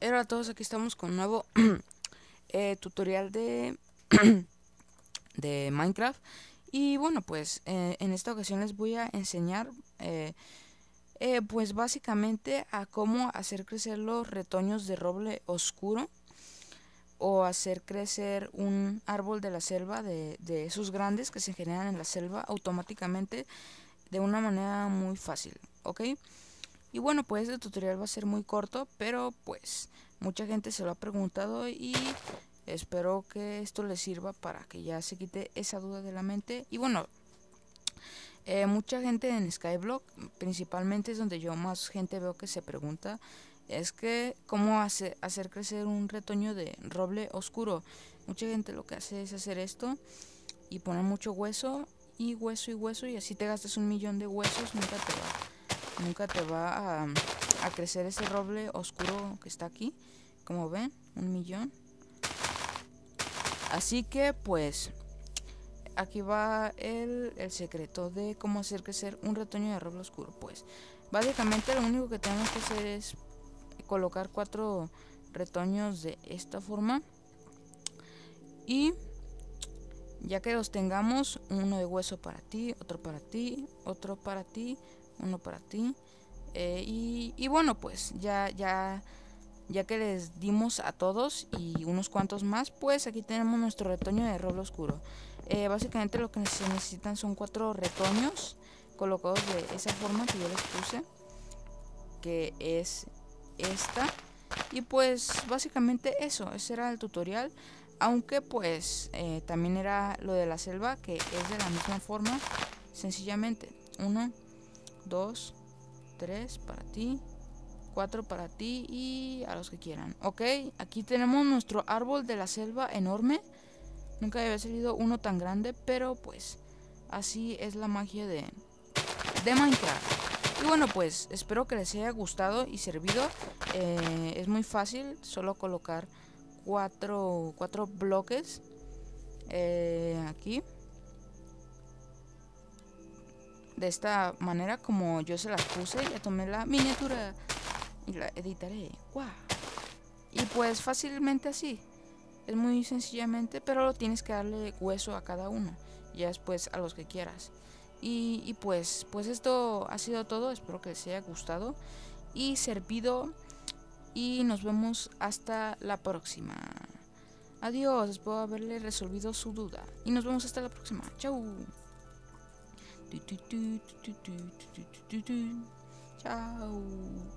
Hola a todos, aquí estamos con un nuevo tutorial de Minecraft. Y bueno, pues en esta ocasión les voy a enseñar pues básicamente a cómo hacer crecer los retoños de roble oscuro, o hacer crecer un árbol de la selva, de esos grandes que se generan en la selva automáticamente de una manera muy fácil, ¿ok? Y bueno, pues este tutorial va a ser muy corto, pero pues mucha gente se lo ha preguntado y espero que esto les sirva para que ya se quite esa duda de la mente. Y bueno, mucha gente en Skyblock, principalmente es donde yo más gente veo que se pregunta, es que cómo hacer crecer un retoño de roble oscuro. Mucha gente lo que hace es hacer esto y poner mucho hueso y hueso y hueso, y así te gastas 1.000.000 de huesos. Nunca te va a crecer ese roble oscuro que está aquí, como ven, 1.000.000. Así que pues aquí va el secreto de cómo hacer crecer un retoño de roble oscuro. Pues básicamente lo único que tenemos que hacer es colocar 4 retoños de esta forma, y ya que los tengamos, uno de hueso para ti, otro para ti, otro para ti, uno para ti, y bueno, pues ya que les dimos a todos y unos cuantos más, pues aquí tenemos nuestro retoño de roble oscuro. Básicamente lo que se necesitan son 4 retoños colocados de esa forma que yo les puse, que es esta. Y pues básicamente ese era el tutorial, aunque pues también era lo de la selva, que es de la misma forma, sencillamente 1, 2, 3 para ti, 4 para ti y a los que quieran. Ok, aquí tenemos nuestro árbol de la selva enorme. Nunca había salido uno tan grande, pero pues así es la magia de Minecraft. Y bueno, pues espero que les haya gustado y servido. Es muy fácil, solo colocar 4 bloques aquí, de esta manera como yo se las puse. Ya tomé la miniatura y la editaré. ¡Wow! Y pues fácilmente así, es muy sencillamente, pero tienes que darle hueso a cada uno, ya después a los que quieras. Y pues esto ha sido todo, espero que les haya gustado y servido, y nos vemos hasta la próxima. Adiós, espero haberle resolvido su duda y nos vemos hasta la próxima. Chau. Chao.